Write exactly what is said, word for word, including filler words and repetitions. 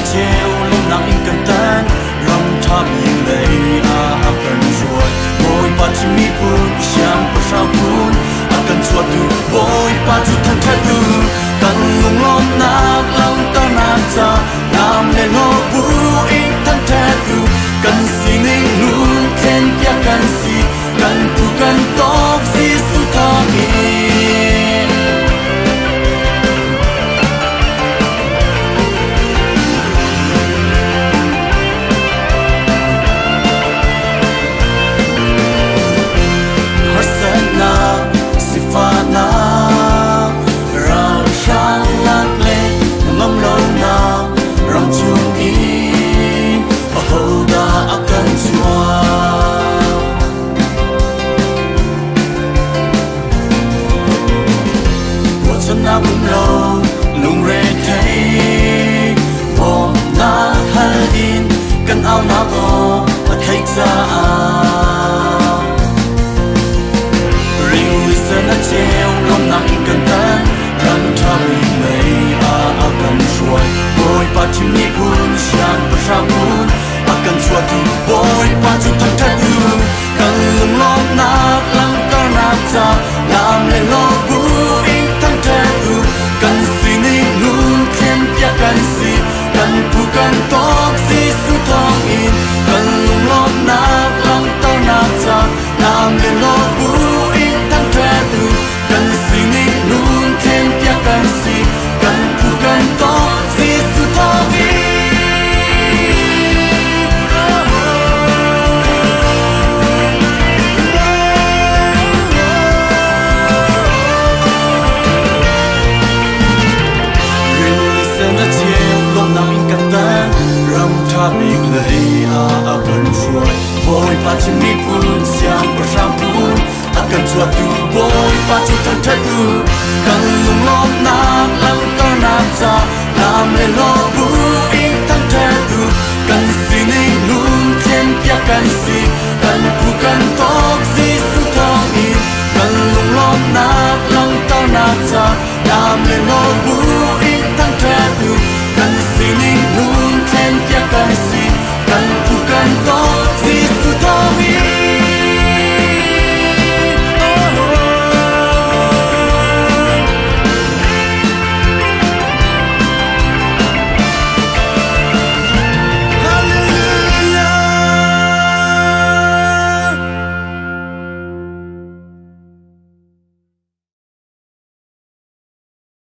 treo lông nắng in cần tan rong tháp in lấy a cần chuột bôi ba chỉ mi bùn xiang bờ sao bùn a cần chuột tu bôi ba chút thân thân tu cần ngùng lom nát lòng ta nát cha làm lên lo bu in thân thân tu cần si ninh luôn khen pia cần si cần tu cần tóc si su thang in harsana sifana rao sang lak le ngam lo na rong chung in a hoda akan chua na bung lo lung re thấy bo na hal in kan ao na bo a thấy ra ring listen a treo lom na in kan tan ran tham mei a a kan suai boy pa chim ni bun sian pa sa bun a kan chua tu boy pa chu thak thak tu kan lung lom na lang ta na cha lam le lo bu in tan tu cần si ninh luôn khen pia cần si cần pu cần tóc si su thong in cần lung lót nát lăng tao nát cha làm lên lo bu in tan tu cần si ninh luôn khen pia cần si cần pu cần tóc si su thong in bị lấy a a cần chuột bôi ba chim mi bùn xiang bờ sang bùn a cần chuột tu bôi ba chu thân thân tu cần lung lom nát lăng ta nát cha làm lên lo bu